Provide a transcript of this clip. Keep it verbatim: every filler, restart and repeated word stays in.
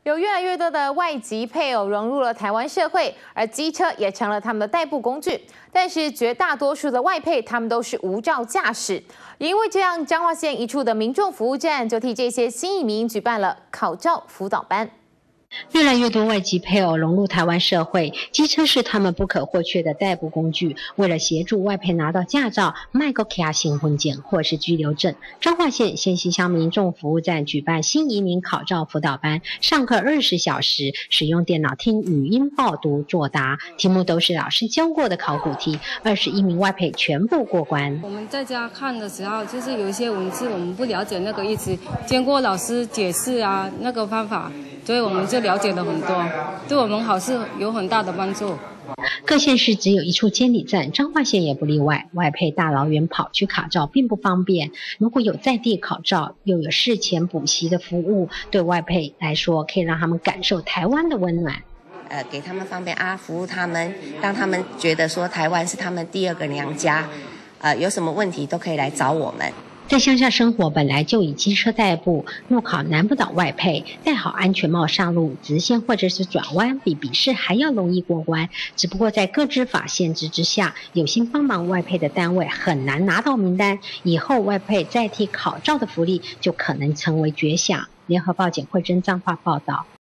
有越来越多的外籍配偶融入了台湾社会，而机车也成了他们的代步工具。但是绝大多数的外配，他们都是无照驾驶。也因为这样，彰化县一处的民众服务站就替这些新移民举办了考照辅导班。 越来越多外籍配偶融入台湾社会，机车是他们不可或缺的代步工具。为了协助外配拿到驾照、卖个卡新婚检或是居留证，彰化县县西乡民众服务站举办新移民考照辅导班，上课二十小时，使用电脑听语音报读作答，题目都是老师教过的考古题，二十一名外配全部过关。 我们在家看的时候，就是有一些文字我们不了解那个意思，经过老师解释啊，那个方法。 所以我们就了解了很多，对我们好是有很大的帮助。 各县市只有一处监理站，彰化县也不例外。外配大老远跑去考照并不方便，如果有在地考照，又有事前补习的服务，对外配来说可以让他们感受台湾的温暖。 呃，给他们方便啊，服务他们，让他们觉得说台湾是他们第二个娘家。呃，有什么问题都可以来找我们。 在乡下生活本来就以机车代步，路考难不倒外配，戴好安全帽上路，直线或者是转弯，比笔试还要容易过关。只不过在各执法限制之下，有心帮忙外配的单位很难拿到名单，以后外配代替考照的福利就可能成为绝响。联合报简慧珍彰化报道。